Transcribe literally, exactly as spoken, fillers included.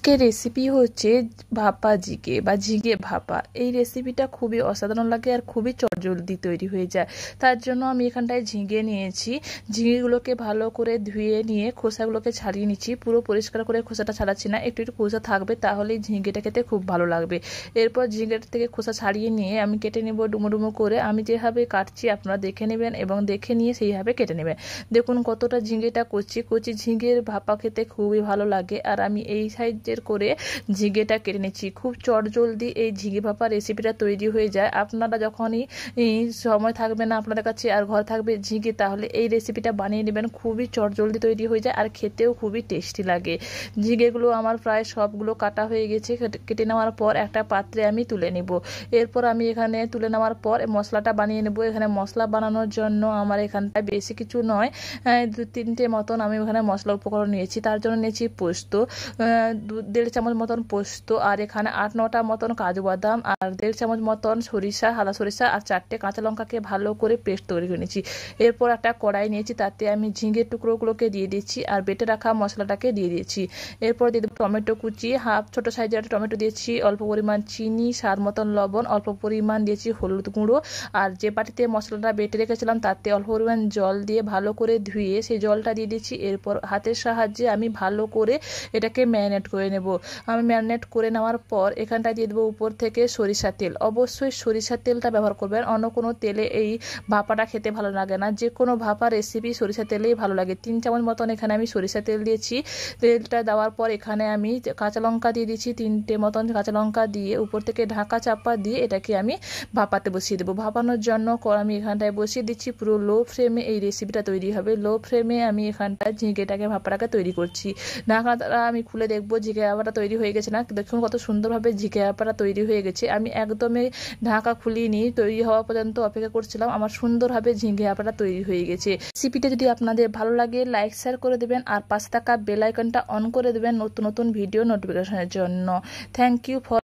আজকের রেসিপি হচ্ছে ভাপা ঝিঙে বা ঝিঙে ভাপা। এই রেসিপিটা খুবই অসাধারণ লাগে আর খুবই চটজলদি তৈরি হয়ে যায়। তার জন্য আমি এখানটায় ঝিঙে নিয়েছি। ঝিঙেগুলোকে ভালো করে ধুয়ে নিয়ে খোসাগুলোকে ছাড়িয়ে নিচ্ছি। পুরো পরিষ্কার করে খোসাটা ছাড়াচ্ছি না, একটু একটু খোসা থাকবে, তাহলেই ঝিঙেটা খেতে খুব ভালো লাগবে। এরপর ঝিঙেটা থেকে খোসা ছাড়িয়ে নিয়ে আমি কেটে নেব ডুমো ডুমো করে। আমি যেভাবে কাটছি আপনারা দেখে নেবেন এবং দেখে নিয়ে সেইভাবে কেটে নেবেন। দেখুন কতটা ঝিঙেটা কচি কচি। ঝিঙের ভাপা খেতে খুবই ভালো লাগে। আর আমি এই সাইজের করে ঝিঙেটা কেটে নিচ্ছি। খুব চটজলদি এই ঝিঙে ভাপা রেসিপিটা তৈরি হয়ে যায়। আপনারা যখনই সময় থাকবে না আপনাদের কাছে আর ঘর থাকবে ঝিঙে, তাহলে এই রেসিপিটা বানিয়ে নেবেন। খুবই চটজলদি তৈরি হয়ে যায় আর খেতেও খুবই টেস্টি লাগে। ঝিঙেগুলো আমার প্রায় সবগুলো কাটা হয়ে গেছে। কেটে নেওয়ার পর একটা পাত্রে আমি তুলে নেব। এরপর আমি এখানে তুলে নেওয়ার পর মশলাটা বানিয়ে নেব। এখানে মশলা বানানোর জন্য আমার এখানটায় বেশি কিছু নয়, দু তিনটে মতন আমি ওখানে মশলা উপকরণ নিয়েছি। তার জন্য নিয়েছি পোস্ত, দেড় চামচ মতন পোস্ত, আর এখানে আট নটা মতন কাজু বাদাম, আর দেড় চামচ মতন সরিষা, হালা সরিষা, আর চারটে কাঁচা লঙ্কাকে ভালো করে পেস্ট তৈরি করে নিয়েছি। এরপর একটা কড়াই নিয়েছি, তাতে আমি ঝিঙের টুকরোগুলোকে দিয়ে দিচ্ছি আর বেটে রাখা মশলাটাকে দিয়ে দিয়েছি। এরপর দিয়ে দেবো টমেটো কুচি, হাফ ছোটো সাইজের একটা টমেটো দিয়েছি, অল্প পরিমাণ চিনি, স্বাদ মতন লবণ, অল্প পরিমাণ দিয়েছি হলুদ গুঁড়ো, আর যে বাটিতে মশলাটা বেটে রেখেছিলাম তাতে অল্প পরিমাণ জল দিয়ে ভালো করে ধুয়ে সেই জলটা দিয়ে দিচ্ছি। এরপর হাতের সাহায্যে আমি ভালো করে এটাকে ম্যারিনেট করে নেব। আমি ম্যারিনেট করে নেওয়ার পর এখানটায় দিয়ে দেবো উপর থেকে সরিষা তেল। অবশ্যই সরিষার তেলটা ব্যবহার করবেন, অন্য কোনো তেলে এই ভাপাটা খেতে ভালো লাগে না। যে কোনো ভাপা রেসিপি সরিষা তেলেই ভালো লাগে। তিন চামচ মতন এখানে আমি সরিষা তেল দিয়েছি। তেলটা দেওয়ার পর এখানে আমি কাঁচা লঙ্কা দিয়ে দিচ্ছি, তিনটে মতন কাঁচা লঙ্কা দিয়ে উপর থেকে ঢাকা চাপা দিয়ে এটাকে আমি ভাপাতে বসিয়ে দেবো। ভাপানোর জন্য আমি এখানটায় বসিয়ে দিচ্ছি। পুরো লো ফ্লেমে এই রেসিপিটা তৈরি হবে। লো ফ্লেমে আমি এখানটায় ঝিঙেটাকে ভাপাটাকে তৈরি করছি। ঢাকনাটা আমি খুলে দেখবো ঝিঙে ভাপাটা তৈরি হয়ে গেছে না। দেখুন কত সুন্দরভাবে ঝিঙে ভাপাটা তৈরি হয়ে গেছে। আমি একদমই ঢাকা খুলিনি, তৈরি হওয়া পর্যন্ত অপেক্ষা করছিলাম। আমার সুন্দরভাবে ঝিঙে ভাপাটা তৈরি হয়ে গেছে। রেসিপিটা যদি আপনাদের ভালো লাগে লাইক শেয়ার করে দেবেন আর পাশে থাকা বেল আইকনটা অন করে দেবেন নতুন নতুন ভিডিও নোটিফিকেশনের জন্য। Thank you for